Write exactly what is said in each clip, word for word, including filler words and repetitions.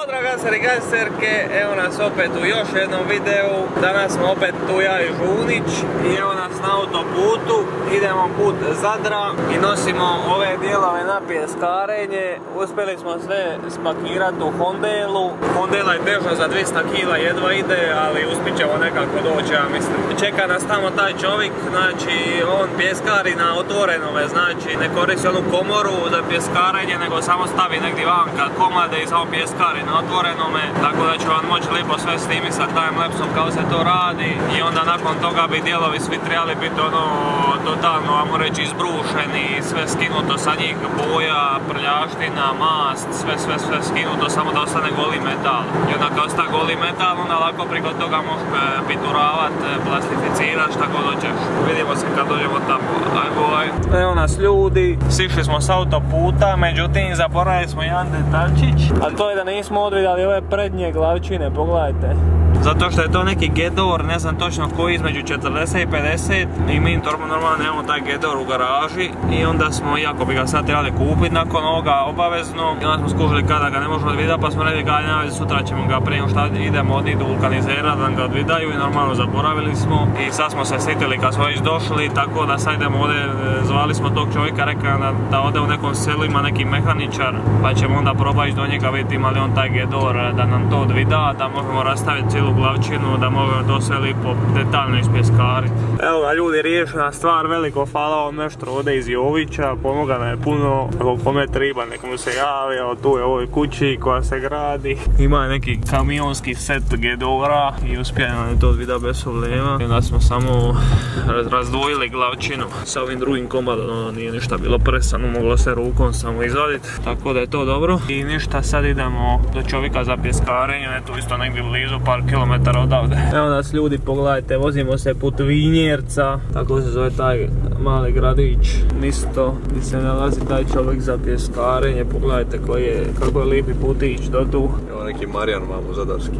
Pozdrav gaseri i gaserke, evo nas opet u još jednom videu. Danas smo opet tu ja i Žunić i evo nas na autoputu. Idemo put Zadra i nosimo ove dijelove na pjeskarenje. Uspjeli smo sve spakirati u Hondelu. Hondela je teža za dvjesto kila, jedva ide, ali uspit ćemo nekako doći, ja mislim. Čeka nas tamo taj čovjek, znači on pjeskari na otvorenome, znači ne koristi onu komoru za pjeskarenje, nego samo stavi negdje vanka komade i samo pjeskari na otvorenome, tako da će vam moći lijepo sve snimiti sa timelapsom kao se to radi i onda nakon toga bi dijelovi svi trebali biti ono totalno, ajmo reći, izbrušeni, sve skinuto sa njih, boja, prljaština, mast, sve sve sve skinuto, samo da ostane goli metal. I onda kad ostane goli metal, onda lako priko toga možeš pituravat, plastificirati, šta god hoćeš. Vidimo se kad dođemo tamo. Aj boj. Evo nas ljudi, sišli smo s autoputa, međutim zaboravili smo jedan detaljčić, a to je da nismo odvidali ove prednje glavčine, pogledajte. Zato što je to neki Gedor, ne znam točno koji, između četrdeset i pedeset, i mi normalno nemamo taj Gedor u garaži i onda smo, iako bi ga sad trebali kupiti nakon ovoga obavezno, i onda smo skužili kada ga ne možemo odvidati, pa smo rekli kada sutra ćemo ga prije šta idemo od do vulkanizera da ga odvidaju i normalno zaboravili smo i sad smo se sjetili kad smo već došli, tako da sad idemo ovdje, zvali smo tog čovjeka, rekao da, da ode u nekom selu, ima neki mehaničar, pa ćemo onda probati do njega vidjeti ima li on taj Gedor, da nam to odvida, da možemo rastaviti cijelu glavčinu, da možemo to sve lipo detaljno ispjeskariti. Evo ga ljudi, riješena stvar, veliko hvala ovom meštru ovdje iz Jovića, pomoga nam je puno, ako kome treba nek mu se javio, tu je ovoj kući koja se gradi, ima neki kamionski set Gedora i uspije nam je to odvida bez problema. I onda smo samo razdvojili glavčinu sa ovim drugim komadom, ono nije ništa bilo presano, moglo se rukom samo izvaditi, tako da je to dobro. I ništa, sad idemo do čovjeka za pjeskarenje, je tu isto negdje blizu, par kilometara odavde. Evo nas ljudi, pogledajte, vozimo se put Vinjerca, tako se zove taj mali gradić, isto gdje se nalazi taj čovjek za pjeskarenje, pogledajte koji je, kako je lijepi putić do tu. Evo neki Marijan mamo zadarski.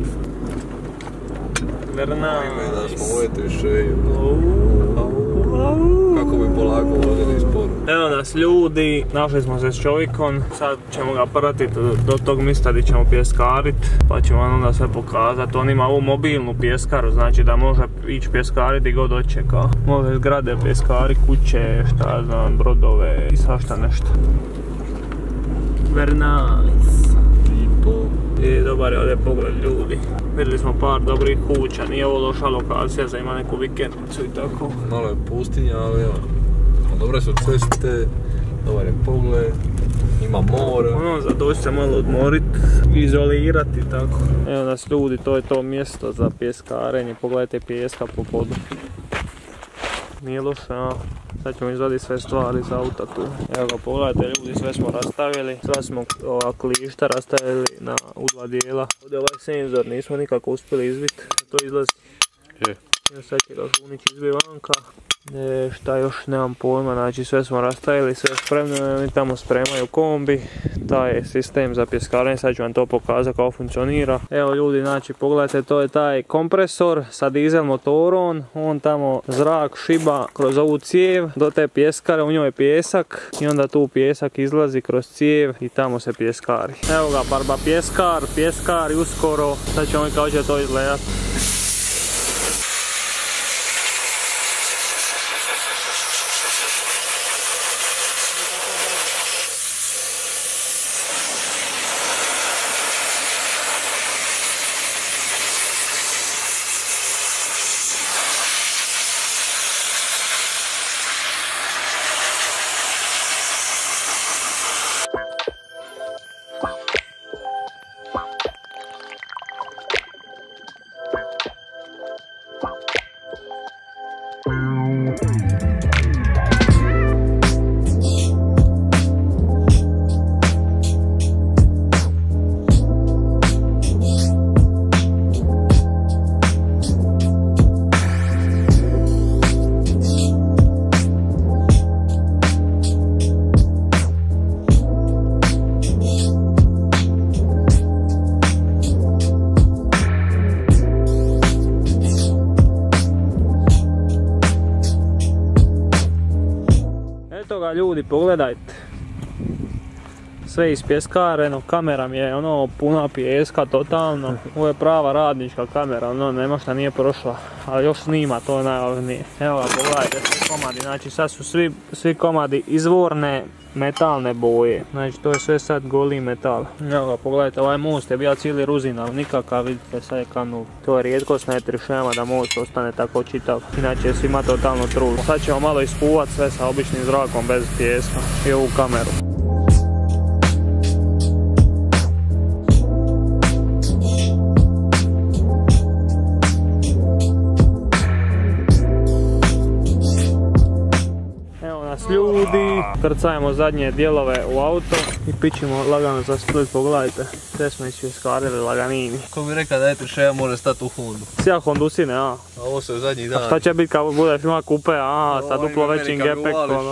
Verna. Ime da smo uvjeti šeju. Kako bi polako vodili sporu. Evo nas ljudi, našli smo se s čovjekom, sad ćemo ga pratiti do tog mjesta gdje ćemo pjeskarit, pa ćemo vam onda sve pokazati. On ima ovu mobilnu pjeskaru, znači da može ići pjeskariti god hoće, kao. Može zgrade pjeskari, kuće, šta znam, brodove i svašta nešto. Very nice. I dobar je ovdje pogled ljudi. Vidjeli smo par dobrih kuća, nije ovo loša lokacija za ima neku vikendicu i tako. Malo je pustinja, ali evo, dobre su ceste, dobar je pogled, ima more. Ono, za doći se malo odmorit, izolirati i tako. Evo nas ljudi, to je to mjesto za pjeskarenje, pogledajte pijeska po podu. Nije loše, a? Sad ćemo izvaditi sve stvari iz auta tu. Evo ga, pogledajte ljudi, sve smo rastavili. Sve smo ova klišta rastavili na, u dva dijela. Ovdje ovaj senzor nismo nikako uspjeli izviti, to izlazi. Je. Sad će ga Žunić izbiti vanka. E, šta još, nemam pojma, znači sve smo rastavili, sve spremno, oni tamo spremaju kombi, taj je sistem za pjeskarenje, sad ću vam to pokazati kako funkcionira. Evo ljudi, znači pogledajte, to je taj kompresor sa dizel motorom, on tamo zrak šiba kroz ovu cijev do te pjeskare, u njoj je pjesak i onda tu pjesak izlazi kroz cijev i tamo se pjeskari. Evo ga, barba pjeskar, pjeskar i uskoro, sad ćemo i kako će to izgledati. Eto ga ljudi, pogledajte. sve ispjeskareno, kamera mi je ono puna pijeska totalno. Ovo je prava radnička kamera, ono nema šta nije prošla, ali još snima, to je najvažnije. Evo ga, pogledajte svi komadi, znači sad su svi, svi komadi izvorne metalne boje, znači to je sve sad goli metal. Evo ga, pogledajte, ovaj most je bio cijeli ruzin, ali nikakav, vidite, sad je kanul. To je rijetkost na etrišema da most ostane tako čitav, inače je svima totalno trul. Sad ćemo malo iskuvat sve sa običnim zrakom bez pijeska i ovu kameru. Ljudi, krcajemo zadnje dijelove u auto i pićemo lagano za Split, pogledajte. Sve smo ispjeskarili laganini. Ko bi rekao da Etrišeja može stati u Hondu? Sija Hondusine, a? A ovo se u zadnjih dana. A šta će biti kad budeš ima kupe, a? Sa duplo većim gepektom,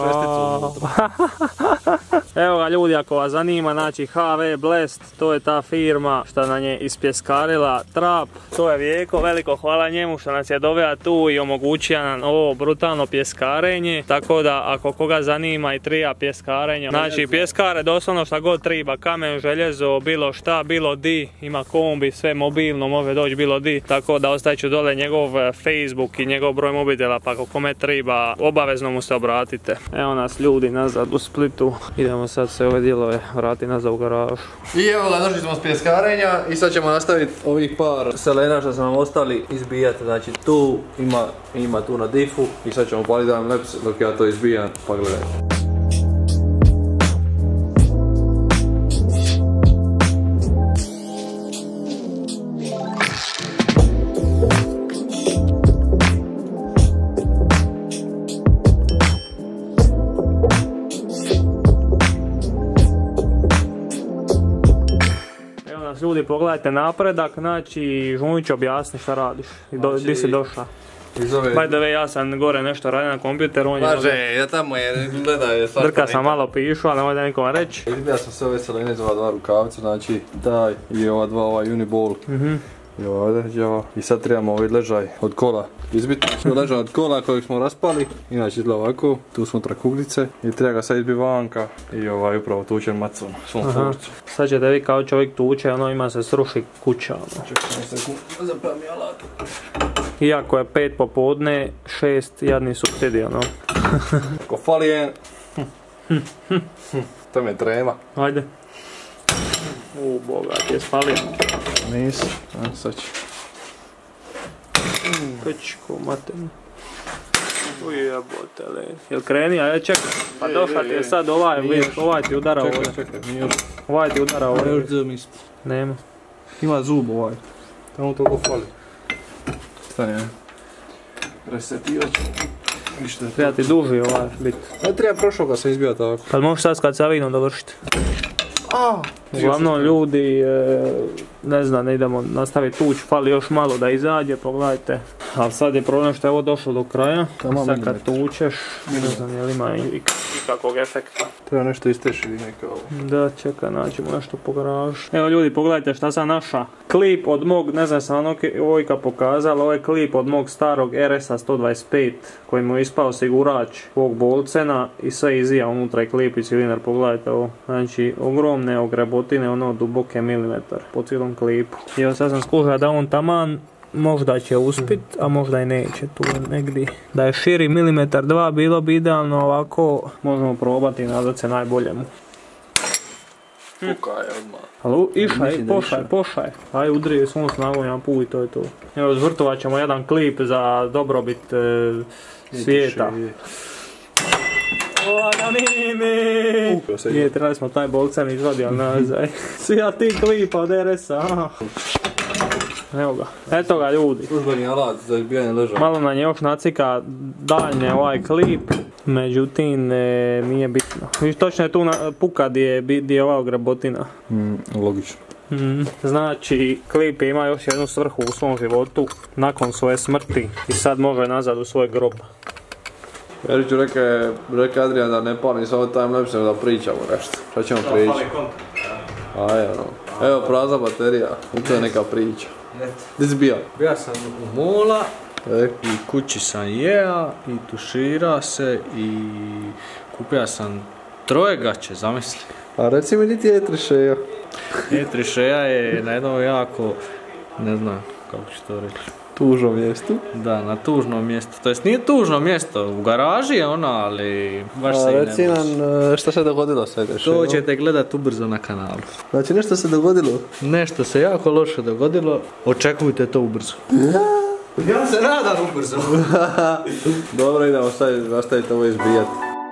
Evo ga ljudi, ako vas zanima, znači H V Blast, to je ta firma što nam je ispjeskarila trap. To je Vijeko, veliko hvala njemu što nas je doveo tu i omogućio nam ovo brutalno pjeskarenje. Tako da ako koga zanima i trija pjeskarenja, znači pjeskare doslovno šta god triba, kamen, željezo, bilo šta, bilo di, ima kombi, sve mobilno, može doći bilo di. Tako da ostavit ću dole njegov Facebook i njegov broj mobitela, pa ako kome triba, obavezno mu se obratite. Evo nas ljudi nazad u Splitu, idemo sad se ove dijelove vrati nazad u garažu. I evo ga, došli smo s pjeskarenja i sad ćemo nastaviti ovih par selena što su nam ostali izbijati. Znači tu ima, ima tu na difu i sad ćemo paliti time lapse dok ja to izbijam, pa gledajte. Ljudi, pogledajte napredak, znači Žunić objasni šta radiš i do, znači, di si došla. By the way, ja sam gore nešto radio na kompjuteru, on je... Maže, ja tamo je, gledaj, svašta. Drka sam malo pišu, ali nemoj da nikom reći. Izbija sam sve ove selene za ova dva rukavca, znači taj i ova dva, ovaj uniball. Mm-hmm. I ovdje, ovo. I sad trebamo ovaj ležaj od kola izbiti. Ležaj od kola kojeg smo raspali, inače izgleda ovako, tu smo trakuglice i treba ga sad izbiti vanka i ovaj upravo tučen macom, svom forcu. Sad ćete vi kao čovjek tuče, ono ima se sruši kuća. Čekaj sekund, zapravo mi alat. Iako je pet popodne, šest jadni supsidi, ono. Ko fali je... To me trema. Ajde. U, boga, ti je spalio. Nisam, a sad ću. Pečko, materno. Ujebote le. Jel kreni, a ja čekaj. Pa došla ti je sad ovaj, vidiš, ovaj ti udara ovdje. Čekaj, čekaj, nije još. Ovaj ti udara ovdje. Još zem ispod. Nema. Ima zub ovaj. Tamo toliko fali. Stani, ne. Resetivat ću. Treba ti duži ovaj bit. Ne treba prošlo kad sam izbio tako. Pa možeš sad kad sa vinom dovršiti. Uglavnom ljudi, e, ne znam, ne idemo nastaviti tuć, fali još malo da izađe, pogledajte. Ali sad je problem što je ovo došlo do kraja, sad kad tučeš, ne znam je li ima ikakvog efekta. Treba nešto isteći ili neka ovo. Da, čekaj, nađemo nešto po garažu. Evo ljudi, pogledajte šta sam naša. Klip od mog, ne znam sam ono Vojka pokazala, ovo je klip od mog starog R S a sto dvadeset pet koji mu je ispao sigurač ovog bolcena i sve izija unutra je klip i cilinder, pogledajte ovo. Znači, ogromne ogrebotine, ono duboke milimetar po cijelom klipu. I evo sad sam skušao da on taman možda će uspit, a možda i neće tu negdje. Da je širi milimetar dva bilo bi idealno, ovako možemo probati i nadat se najboljemu. Puka je odmah. Ali išaj, pošaj, pošaj. Aj udri svom snagom jedan put i to je to. Evo zvrtovat ćemo jedan klip za dobrobit e, svijeta. Laganini! Nije, trebali smo taj bolcen izvadi, ali nazaj. Svija ti klipa od R S a. Evo ga. Eto ga ljudi. Službeni alat za izbijanje ležaja. Malo nam je još nacika daljnje ovaj klip. Međutim, e, nije bitno. Viš točno je tu na, puka di je, di je ova ogrebotina. Mm, logično. Mm, znači, klip ima još jednu svrhu u svom životu nakon svoje smrti i sad može nazad u svoj grob. Veriću rekao je, rekao Adrian da ne palim samo timelapse, da pričamo nešto. Šta ćemo pričati? Aj, ono. Evo prazna baterija, i to je neka priča. Gdje si bija? Bija sam u Mola, e. I kući sam jeo, i tušira se, i kupio sam troje gaće, zamisli. A reci mi niti je trišeja. E trišeja je na jednom jako, ne znam kako ću to reći. Tužnom mjestu. Da, na tužnom mjestu. To jest nije tužno mjesto, u garaži je ona, ali baš se i ne može. Reci nam šta se dogodilo sa trišejom. To ćete gledat ubrzo na kanalu. Znači nešto se dogodilo? Nešto se jako loše dogodilo, očekujte to ubrzo. Ja se nadam ubrzo. Dobro, idemo nastaviti ovo izbijati.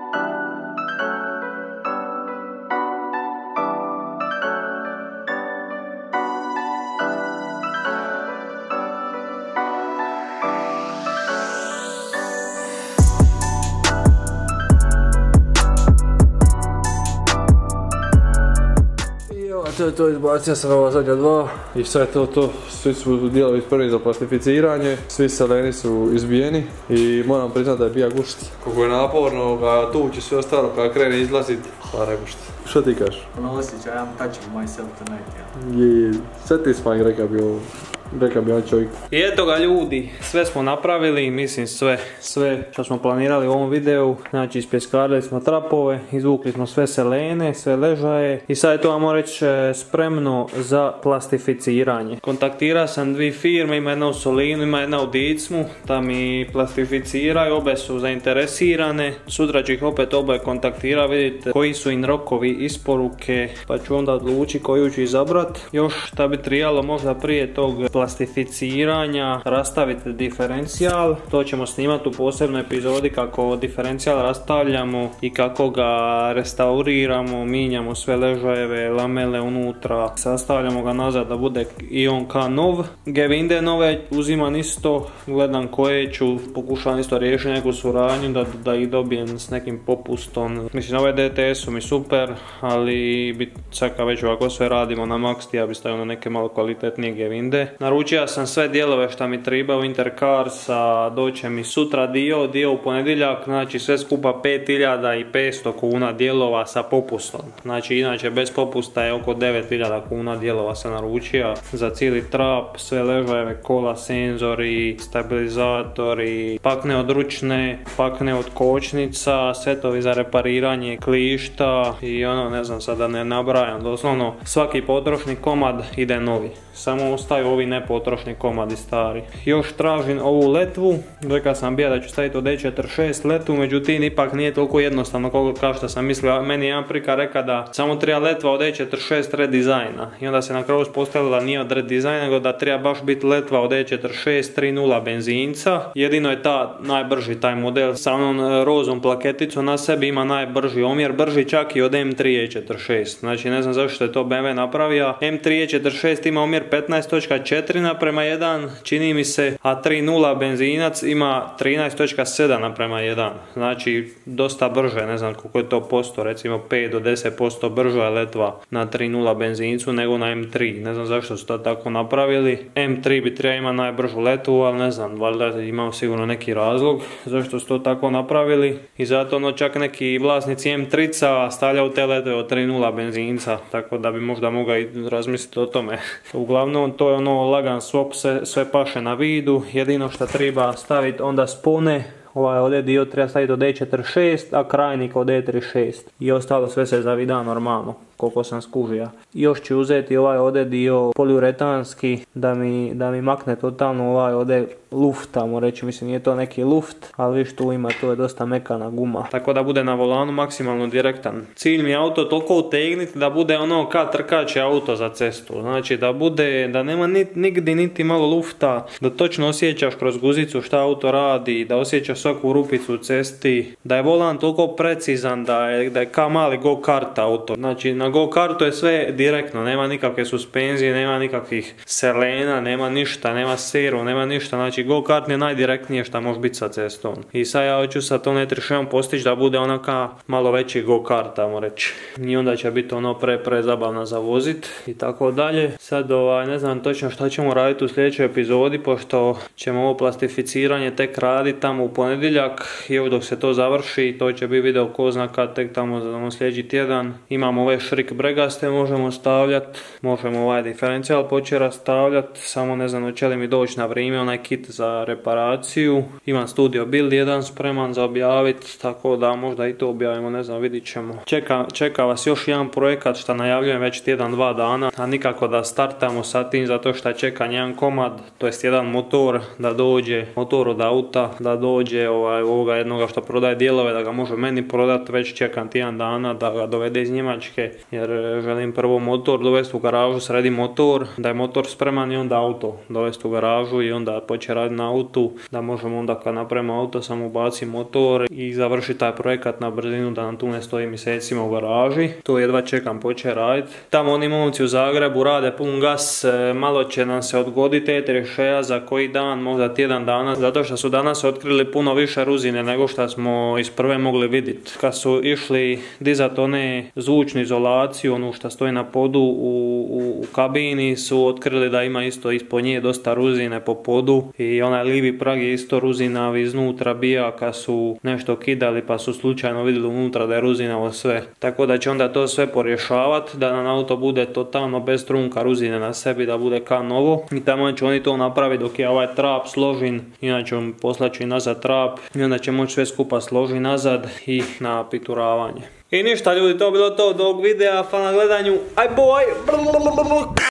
To je to, izbacio sam ova zadnja dva i sad je to to, svi su dijelovi spremni za plastificiranje, svi seleni su izbijeni i moram priznati da je bija gušt. Koliko je naporno ga tući sve ostalo kada krene izlazit, pa ne gušt. Što ti kažeš? Ono osjećaj, I'm touching myself tonight, ja. Je, satisfying reka bi ovo. Reka bi ovaj čovjek. I eto ga ljudi, sve smo napravili, mislim sve, sve što smo planirali u ovom videu. Znači ispjeskarili smo trapove, izvukli smo sve selene, sve ležaje i sad je to, vam reći, spremno za plastificiranje. Kontaktirao sam dvije firme, ima jedna u Solinu, ima jedna u Dicmu, da mi plastificiraju, obe su zainteresirane. Sutra ću ih opet oboje kontaktirati, vidite koji su im rokovi isporuke, pa ću onda odlučiti koju ću izabrat. Još šta bi trebalo možda prije tog plastificiranja rastaviti diferencijal, to ćemo snimati u posebnoj epizodi kako diferencijal rastavljamo i kako ga restauriramo, mijenjamo sve ležajeve, lamele unutra, sastavljamo ga nazad da bude i on ka nov. Gevinde nove uzimam isto, gledam koje ću, pokušavam isto riješiti neku suradnju da, da ih dobijem s nekim popustom. Mislim, ove D T S su mi super, ali bi sad kad već ovako sve radimo na Max, ja bi stavio na neke malo kvalitetnije Gevinde. Naručio sam sve dijelove što mi treba u Intercarsa, doće mi sutra dio, dio u ponedjeljak, znači sve skupa pet hiljada petsto kuna dijelova sa popustom. Znači inače bez popusta je oko devet hiljada kuna dijelova sam naručio za cijeli trap, sve ležajeve, kola, senzori, stabilizatori, pakne od ručne, pakne od kočnica, setovi za repariranje klišta i ono, ne znam sad da ne nabrajam, doslovno svaki potrošni komad ide novi. Samo ostaju ovi nepotrošni komadi stari. Još tražim ovu letvu, rekao sam bija da ću staviti od E četrdeset šest letvu, međutim ipak nije toliko jednostavno koliko kao što sam mislio. Meni je jedan prika rekao da samo treba letva od E četrdeset šest redizajna i onda se na kraju uspostavilo da nije od redizajna, nego da treba baš biti letva od E četrdeset šest tri nula benzinca. Jedino je ta najbrži taj model sa onom rozom plaketicom na sebi, ima najbrži omjer, brži čak i od M tri E četrdeset šest. Znači ne znam zašto je to B M W napravio. M tri E četrdeset šest ima omjer petnaest zarez četiri naprema jedan, čini mi se, a tri nula benzinac ima trinaest zarez sedam naprema jedan. Znači dosta brže, ne znam koliko je to posto, recimo pet do deset posto brža je letva na tri nula benzincu nego na M tri. Ne znam zašto su to tako napravili. M tri bi trebao imati najbržu letvu, ali ne znam, valjda imao sigurno neki razlog zašto su to tako napravili. I zato ono čak neki vlasnici M tri-ca stavljaju te letve od tri nula benzinca, tako da bi možda mogao i razmisliti o tome. Uglavnom to je ono lagan swap, sve, sve paše na vidu, jedino što treba staviti onda spone, ovaj ovdje dio treba staviti od E četrdeset šest, a krajnik od E trideset šest i ostalo sve se zavida normalno, koliko sam skužio. Još ću uzeti ovaj ovdje dio poliuretanski da mi, da mi makne totalno ovaj ovdje luft, tamo reći, mislim nije to neki luft, ali viš tu ima, to je dosta mekana guma. Tako da bude na volanu maksimalno direktan. Cilj mi je auto toliko utegniti da bude ono kad trkaće auto za cestu. Znači da bude, da nema nit, nigdje niti malo lufta, da točno osjećaš kroz guzicu šta auto radi, da osjećaš svaku rupicu u cesti, da je volan toliko precizan da je, da je kao mali go-kart auto. Znači na go-kartu je sve direktno, nema nikakve suspenzije, nema nikakvih selena, nema ništa, nema seru, nema ništa. Znači go-kart je najdirektnije što može biti sa cestom. I sad ja hoću sa tom E trideset šest postići da bude onaka malo veći go-kart, tamo reći. I onda će biti ono pre, pre zabavno za vozit i tako dalje. Sad ovaj, ne znam točno šta ćemo raditi u sljedećoj epizodi, pošto ćemo ovo plastificiranje tek raditi tamo u ponedjeljak i evo dok se to završi, to će biti video ko zna kad tek tamo za sljedeći tjedan. Imamo ove trik bregaste možemo stavljati, možemo ovaj diferencijal počera stavljati, samo ne znam hoće li mi doći na vrijeme onaj kit za reparaciju. Imam studio build jedan spreman za objaviti, tako da možda i to objavimo, ne znam, vidit ćemo. Čeka, čeka vas još jedan projekat što najavljujem već tjedan, dva dana, a nikako da startamo sa tim zato što čekam jedan komad, to jest jedan motor da dođe, motor od auta, da dođe ovaj, ovoga jednoga što prodaje dijelove, da ga može meni prodati, već čekam tjedan dana da ga dovede iz Njemačke, jer želim prvo motor dovesti u garažu, sredi motor, da je motor spreman i onda auto dovesti u garažu i onda početi raditi na autu, da možemo onda kad napravimo auto samo ubaci motor i završi taj projekat na brzinu da nam tu ne stoji mjesecima u garaži. To jedva čekam početi raditi. Tamo oni momci u Zagrebu rade pun gas, malo će nam se odgoditi E tri šest za koji dan, možda tjedan dana, zato što su danas otkrili puno više ruzine nego što smo iz prve mogli vidjeti. Kad su išli dizat one zvučnu izolaciju, onu što stoji na podu u, u, u kabini, su otkrili da ima isto ispod nje dosta ruzine po podu i onaj livi prag je isto ruzinav iznutra bija kad su nešto kidali pa su slučajno vidjeli unutra da je ruzinavo sve. Tako da će onda to sve porješavati, da nam auto bude totalno bez trunka ruzine na sebi, da bude kao novo i tamo će oni to napraviti dok je ovaj trap složen, inače poslaću i nazad trap i onda će moći sve skupa složiti nazad i na pituravanje. I ništa ljudi, to bilo to od ovog videa, hvala na gledanju, aj boj!